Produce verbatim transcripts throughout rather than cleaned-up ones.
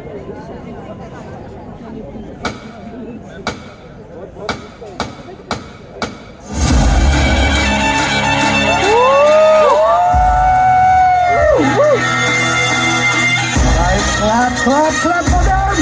Clap, clap for them!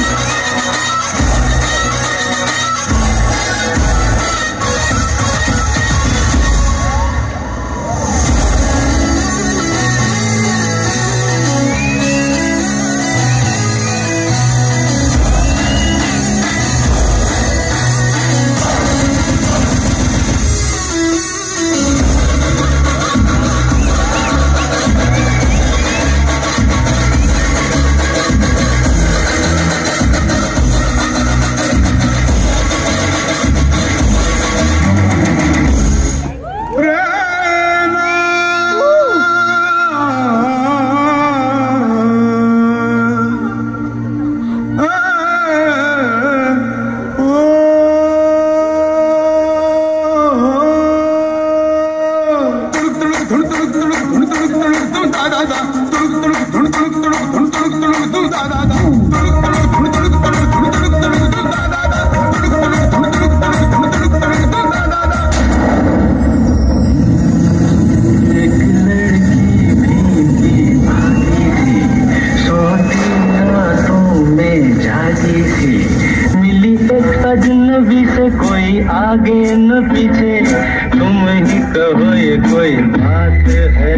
अजनबी से कोई आगे न पीछे, तुम ही कहो ये कोई बात है।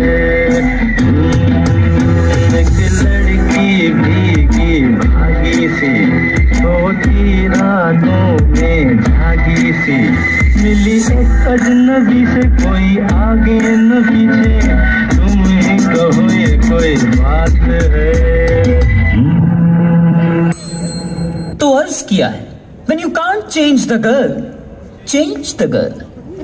एक लड़की भीगी भागी सी, सोती रातों में जागी सी, मिली एक अजनबी से कोई आगे न पीछे, तुम ही कहो ये कोई बात है। तो अर्ज किया है, when you can't change the girl, change the girl.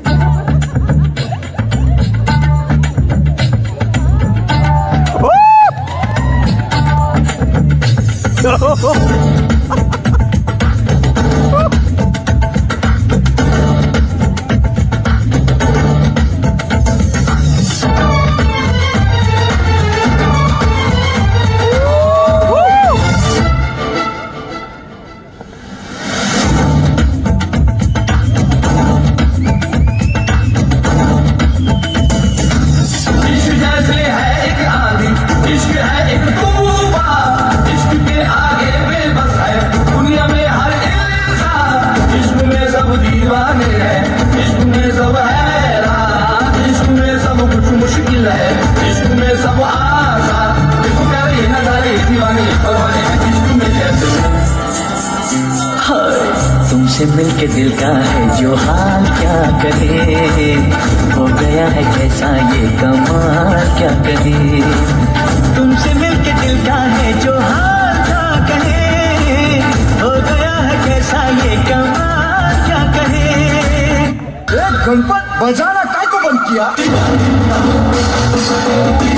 तुमसे मिलके दिल का है जो हाल क्या कहे, हो गया है कैसा ये कमाल क्या कहे। तुमसे मिलके दिल का है जो हाल क्या कहे, हो गया है कैसा ये कमाल क्या कहे। एक गणपत बजाना काय को बंद किया?